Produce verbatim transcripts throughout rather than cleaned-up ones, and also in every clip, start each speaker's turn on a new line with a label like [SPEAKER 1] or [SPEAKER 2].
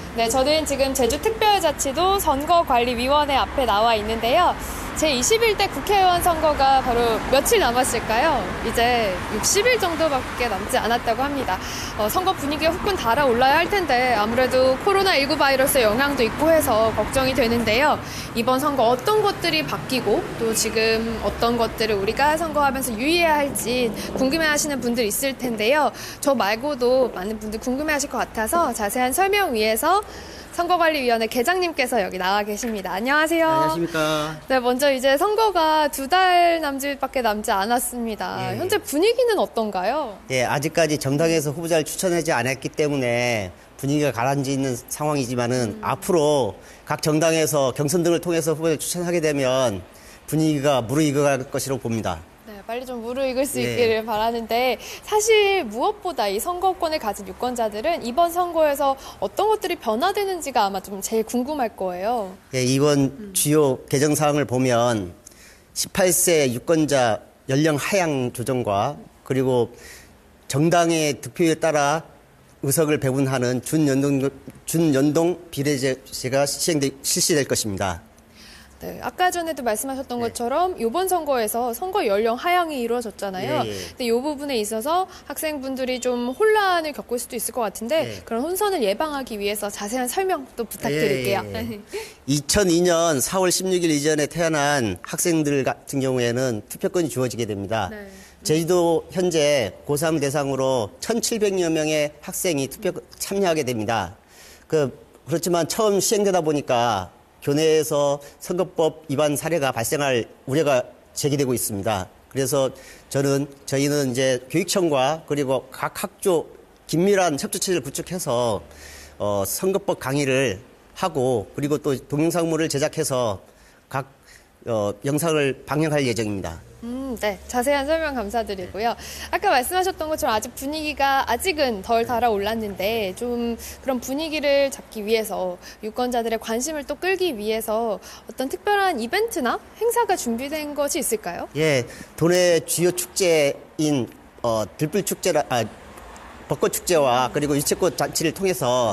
[SPEAKER 1] 네, 저는 지금 제주특별자치도 선거관리위원회 앞에 나와 있는데요. 제이십일 대 국회의원 선거가 바로 며칠 남았을까요? 이제 육십 일 정도밖에 남지 않았다고 합니다. 어, 선거 분위기가 후끈 달아올라야 할 텐데 아무래도 코로나십구 바이러스의 영향도 있고 해서 걱정이 되는데요. 이번 선거 어떤 것들이 바뀌고 또 지금 어떤 것들을 우리가 선거하면서 유의해야 할지 궁금해하시는 분들 있을 텐데요. 저 말고도 많은 분들 궁금해하실 것 같아서 자세한 설명 위해서 선거관리위원회 계장님께서 여기 나와 계십니다. 안녕하세요.
[SPEAKER 2] 안녕하십니까.
[SPEAKER 1] 네, 먼저 이제 선거가 두 달 남짓밖에 남지 않았습니다. 예, 현재 분위기는 어떤가요?
[SPEAKER 2] 예, 아직까지 정당에서 후보자를 추천하지 않았기 때문에 분위기가 가라앉는 상황이지만은 음. 앞으로 각 정당에서 경선 등을 통해서 후보자를 추천하게 되면 분위기가 무르익어갈 것이라고 봅니다.
[SPEAKER 1] 네, 빨리 좀 무르익을 수
[SPEAKER 2] 예.
[SPEAKER 1] 있기를 바라는데 사실 무엇보다 이 선거권을 가진 유권자들은 이번 선거에서 어떤 것들이 변화되는지가 아마 좀 제일 궁금할 거예요.
[SPEAKER 2] 예, 이번 음. 주요 개정 사항을 보면 십팔 세 유권자 연령 하향 조정과 그리고 정당의 득표에 따라 의석을 배분하는 준연동, 준연동 비례제가 시행돼, 실시될 것입니다.
[SPEAKER 1] 네, 아까 전에도 말씀하셨던 네. 것처럼 이번 선거에서 선거 연령 하향이 이루어졌잖아요. 예, 예. 근데 이 부분에 있어서 학생분들이 좀 혼란을 겪을 수도 있을 것 같은데 예. 그런 혼선을 예방하기 위해서 자세한 설명 또 부탁드릴게요.
[SPEAKER 2] 예, 예. 이천이 년 사월 십육일 이전에 태어난 학생들 같은 경우에는 투표권이 주어지게 됩니다. 네. 제주도 현재 고삼 대상으로 천칠백여 명의 학생이 투표 참여하게 됩니다. 그, 그렇지만 처음 시행되다 보니까 교내에서 선거법 위반 사례가 발생할 우려가 제기되고 있습니다. 그래서 저는 저희는 이제 교육청과 그리고 각 학조 긴밀한 협조체를 구축해서 어, 선거법 강의를 하고 그리고 또 동영상물을 제작해서 각 어, 영상을 방영할 예정입니다.
[SPEAKER 1] 음, 네. 자세한 설명 감사드리고요. 아까 말씀하셨던 것처럼 아직 분위기가 아직은 덜 달아올랐는데 좀 그런 분위기를 잡기 위해서 유권자들의 관심을 또 끌기 위해서 어떤 특별한 이벤트나 행사가 준비된 것이 있을까요?
[SPEAKER 2] 예, 도내 주요 축제인 어, 들불 축제라 아, 벚꽃 축제와 그리고 유채꽃 잔치를 통해서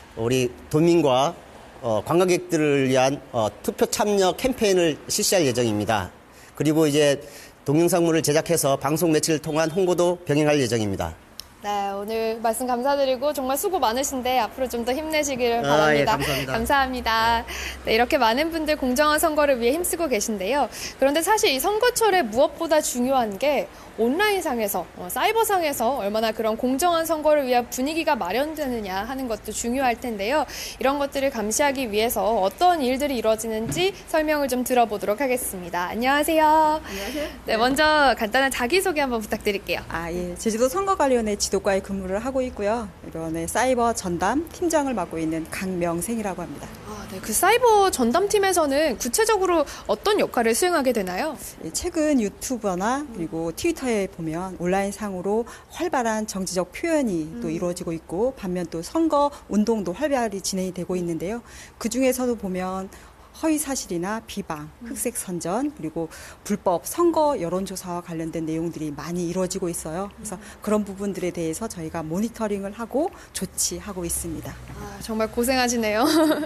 [SPEAKER 2] 우리 도민과 어, 관광객들을 위한 어, 투표 참여 캠페인을 실시할 예정입니다. 그리고 이제 동영상물을 제작해서 방송 매체를 통한 홍보도 병행할 예정입니다.
[SPEAKER 1] 네, 오늘 말씀 감사드리고 정말 수고 많으신데 앞으로 좀 더 힘내시기를 바랍니다.
[SPEAKER 2] 아, 예, 감사합니다.
[SPEAKER 1] 감사합니다. 네, 이렇게 많은 분들 공정한 선거를 위해 힘쓰고 계신데요. 그런데 사실 이 선거철에 무엇보다 중요한 게 온라인상에서, 어, 사이버상에서 얼마나 그런 공정한 선거를 위한 분위기가 마련되느냐 하는 것도 중요할 텐데요. 이런 것들을 감시하기 위해서 어떤 일들이 이루어지는지 설명을 좀 들어보도록 하겠습니다. 안녕하세요.
[SPEAKER 3] 안녕하세요.
[SPEAKER 1] 네, 먼저 간단한 자기소개 한번 부탁드릴게요.
[SPEAKER 3] 아, 예. 제주도 선거관리원회 지도과에 근무를 하고 있고요. 이번에 사이버 전담 팀장을 맡고 있는 강명생이라고 합니다.
[SPEAKER 1] 아, 네. 그 사이버 전담팀에서는 구체적으로 어떤 역할을 수행하게 되나요?
[SPEAKER 3] 예, 최근 유튜버나 그리고 트위터에 보면 온라인상으로 활발한 정치적 표현이 음. 또 이루어지고 있고 반면 또 선거 운동도 활발히 진행이 되고 있는데요. 그중에서도 보면 허위 사실이나 비방, 흑색 선전, 그리고 불법 선거 여론조사와 관련된 내용들이 많이 이루어지고 있어요. 그래서 그런 부분들에 대해서 저희가 모니터링을 하고 조치하고 있습니다.
[SPEAKER 1] 아, 정말 고생하시네요.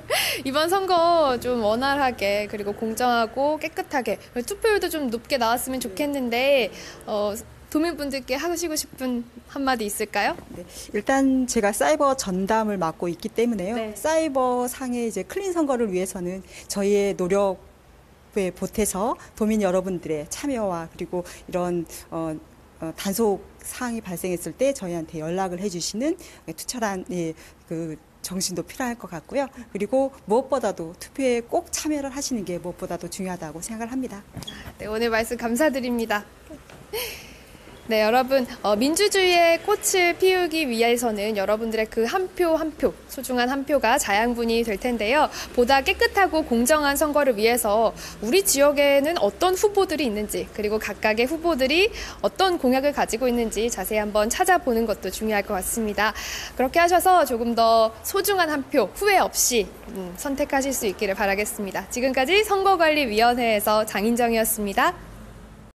[SPEAKER 1] 이번 선거 좀 원활하게 그리고 공정하고 깨끗하게 투표율도 좀 높게 나왔으면 좋겠는데 어, 도민분들께 하시고 싶은 한마디 있을까요?
[SPEAKER 3] 네, 일단 제가 사이버 전담을 맡고 있기 때문에요. 네. 사이버 상의 이제 클린 선거를 위해서는 저희의 노력에 보태서 도민 여러분들의 참여와 그리고 이런 어, 어, 단속 사항이 발생했을 때 저희한테 연락을 해주시는 투철한 예, 그 정신도 필요할 것 같고요. 그리고 무엇보다도 투표에 꼭 참여를 하시는 게 무엇보다도 중요하다고 생각을 합니다.
[SPEAKER 1] 네, 오늘 말씀 감사드립니다. 네, 여러분, 어, 민주주의의 꽃을 피우기 위해서는 여러분들의 그 한 표 한 표, 소중한 한 표가 자양분이 될 텐데요. 보다 깨끗하고 공정한 선거를 위해서 우리 지역에는 어떤 후보들이 있는지, 그리고 각각의 후보들이 어떤 공약을 가지고 있는지 자세히 한번 찾아보는 것도 중요할 것 같습니다. 그렇게 하셔서 조금 더 소중한 한 표, 후회 없이 음, 선택하실 수 있기를 바라겠습니다. 지금까지 선거관리위원회에서 장인정이었습니다.